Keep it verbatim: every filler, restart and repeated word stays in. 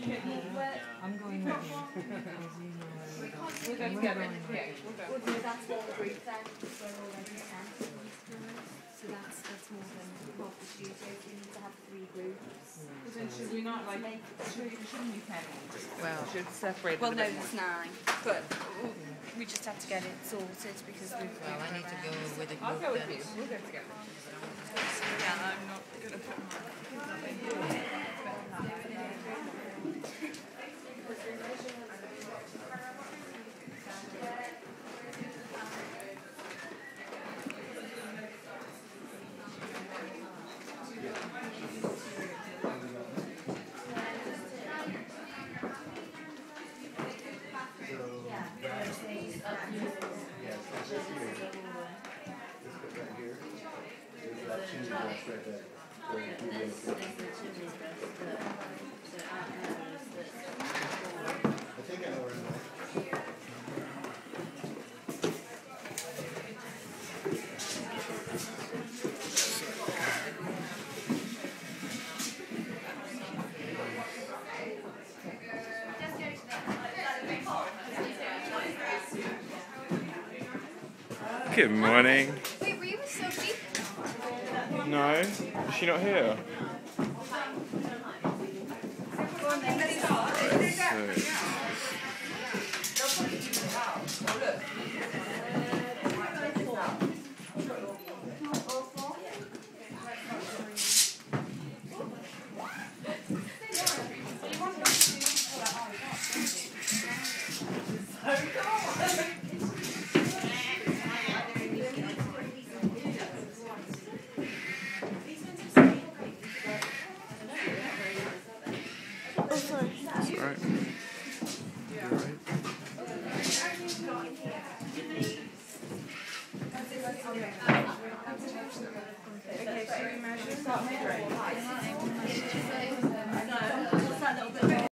I'm going with you. We'll go together. Yeah, We'll do that's one group then, because we're already ten. So that's, that's more than half the studios. We need to have three groups. Well, then should we not, like, should, shouldn't we ten? Well, Should separate Well, it a no, bit more. there's nine. But we just have to get it sorted because we've. well, I need to go with a I'll group go with then. you. We'll go together. Yeah, I'm not going to put I think I know where I'm at. Good morning. Wait, were you with Sophie? No, is she not here? Right, so, right. You're right. Okay, should we measure? Start measuring.